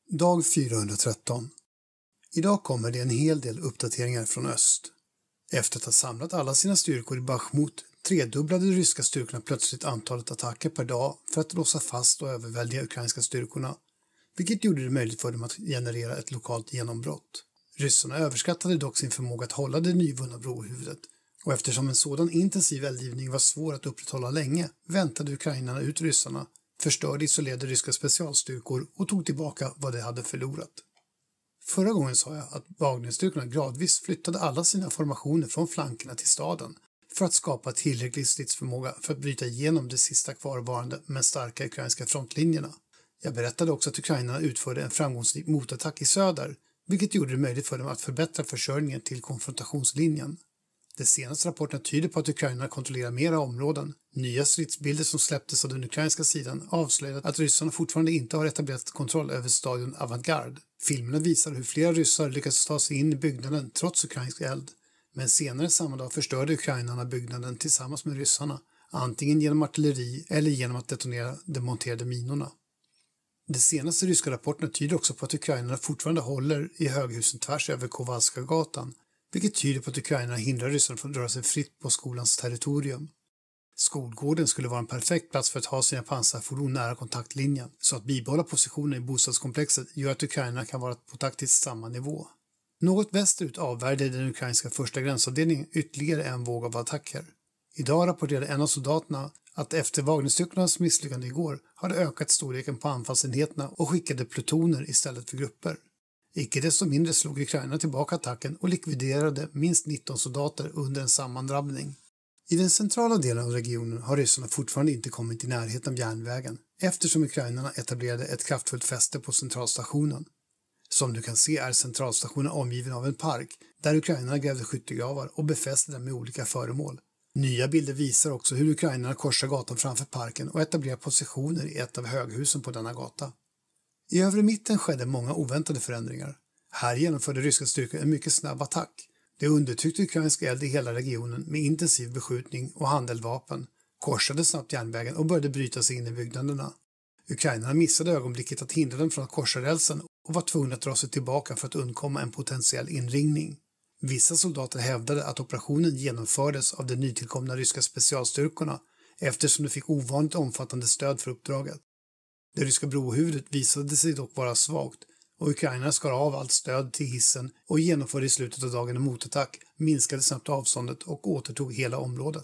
Dag 413. Idag kommer det en hel del uppdateringar från öst. Efter att ha samlat alla sina styrkor i Bachmut tredubblade de ryska styrkorna plötsligt antalet attacker per dag för att låsa fast och överväldiga ukrainska styrkorna, vilket gjorde det möjligt för dem att generera ett lokalt genombrott. Ryssarna överskattade dock sin förmåga att hålla det nyvunna brohuvudet, och eftersom en sådan intensiv eldgivning var svår att upprätthålla länge väntade ukrainarna ut ryssarna, förstörde isolerade ryska specialstyrkor och tog tillbaka vad de hade förlorat. Förra gången sa jag att Wagnerstyrkorna gradvis flyttade alla sina formationer från flankerna till staden för att skapa tillräcklig stridsförmåga för att bryta igenom de sista kvarvarande men starka ukrainska frontlinjerna. Jag berättade också att ukrainarna utförde en framgångsrik motattack i söder, vilket gjorde det möjligt för dem att förbättra försörjningen till konfrontationslinjen. De senaste rapporterna tyder på att ukrainarna kontrollerar mera områden. Nya stridsbilder som släpptes av den ukrainska sidan avslöjade att ryssarna fortfarande inte har etablerat kontroll över stadion Avantgarde. Filmerna visar hur flera ryssar lyckats ta sig in i byggnaden trots ukrainsk eld. Men senare samma dag förstörde ukrainarna byggnaden tillsammans med ryssarna, antingen genom artilleri eller genom att detonera de monterade minorna. De senaste ryska rapporterna tyder också på att ukrainarna fortfarande håller i höghusen tvärs över Kowalska-gatan, vilket tyder på att ukrainarna hindrar ryssarna från att röra sig fritt på skolans territorium. Skolgården skulle vara en perfekt plats för att ha sina pansarfordon nära kontaktlinjen, så att bibehålla positionen i bostadskomplexet gör att ukrainarna kan vara på taktiskt samma nivå. Något västerut avvärjde den ukrainska första gränsavdelningen ytterligare en våg av attacker. Idag rapporterade en av soldaterna att efter Wagnerstyrkornas misslyckande igår hade ökat storleken på anfallsenheterna och skickade plutoner istället för grupper. Icke desto mindre slog ukrainarna tillbaka attacken och likviderade minst 19 soldater under en sammandrabbning. I den centrala delen av regionen har ryssarna fortfarande inte kommit i närheten av järnvägen, eftersom ukrainarna etablerade ett kraftfullt fäste på centralstationen. Som du kan se är centralstationen omgiven av en park, där ukrainarna grävde skyttegravar och befäste dem med olika föremål. Nya bilder visar också hur ukrainarna korsar gatan framför parken och etablerar positioner i ett av höghusen på denna gata. I övre mitten skedde många oväntade förändringar. Här genomförde ryska styrkor en mycket snabb attack. De undertryckte ukrainsk eld i hela regionen med intensiv beskjutning och handeldvapen, korsade snabbt järnvägen och började bryta sig in i byggnaderna. Ukrainarna missade ögonblicket att hindra dem från att korsa rälsen och var tvungna att dra sig tillbaka för att undkomma en potentiell inringning. Vissa soldater hävdade att operationen genomfördes av de nytillkomna ryska specialstyrkorna eftersom de fick ovanligt omfattande stöd för uppdraget. Det ryska brohuvudet visade sig dock vara svagt och ukrainarna skar av allt stöd till hissen och genomförde i slutet av dagen en motattack, minskade snabbt avståndet och återtog hela området.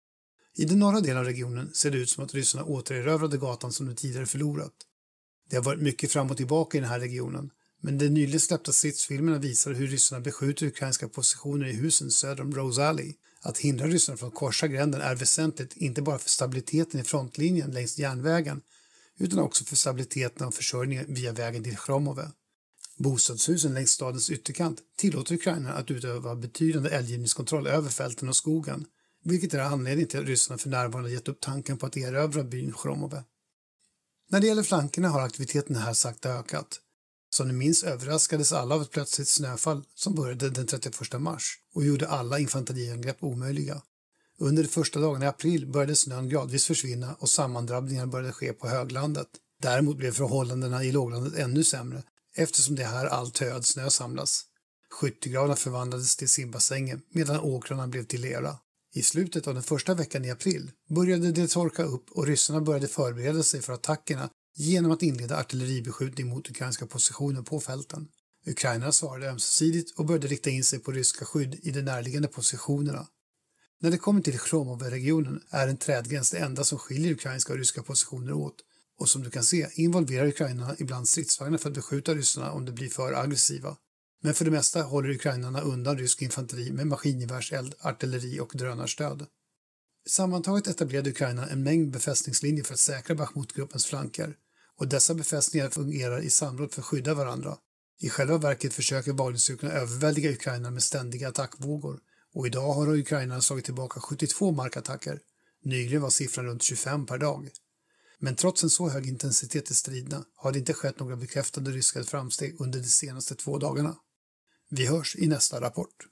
I den norra delen av regionen ser det ut som att ryssarna återerövrade gatan som de tidigare förlorat. Det har varit mycket fram och tillbaka i den här regionen, men de nyligen släppta stridsfilmerna visar hur ryssarna beskjuter ukrainska positioner i husen söder om Rose Alley. Att hindra ryssarna från att korsa gränden är väsentligt inte bara för stabiliteten i frontlinjen längs järnvägen, utan också för stabiliteten och försörjningen via vägen till Chromove. Bostadshusen längs stadens ytterkant tillåter ukrainarna att utöva betydande eldgivningskontroll över fälten och skogen, vilket är anledningen till att ryssarna för närvarande gett upp tanken på att erövra byn Chromove. När det gäller flankerna har aktiviteten här sakta ökat. Som ni minns överraskades alla av ett plötsligt snöfall som började den 31 mars och gjorde alla infanteriangrepp omöjliga. Under de första dagarna i april började snön gradvis försvinna och sammandrabbningar började ske på höglandet. Däremot blev förhållandena i låglandet ännu sämre eftersom det här allt höd snö samlas. Skyttegravarna förvandlades till simbassänger medan åkrarna blev till lera. I slutet av den första veckan i april började det torka upp och ryssarna började förbereda sig för attackerna genom att inleda artilleribeskjutning mot ukrainska positioner på fälten. Ukrainarna svarade ömsesidigt och började rikta in sig på ryska skydd i de närliggande positionerna. När det kommer till Chromove-regionen är en trädgräns det enda som skiljer ukrainska och ryska positioner åt, och som du kan se involverar ukrainarna ibland stridsvagnar för att beskjuta ryssarna om de blir för aggressiva. Men för det mesta håller ukrainarna undan rysk infanteri med maskingevärseld, artilleri och drönarstöd. Sammantaget etablerade Ukraina en mängd befästningslinjer för att säkra Bachmut-gruppens flanker, och dessa befästningar fungerar i samråd för att skydda varandra. I själva verket försöker Wagnerstyrkorna överväldiga Ukraina med ständiga attackvågor, och idag har Ukraina slagit tillbaka 72 markattacker. Nyligen var siffran runt 25 per dag. Men trots en så hög intensitet i striderna har det inte skett några bekräftade ryska framsteg under de senaste 2 dagarna. Vi hörs i nästa rapport.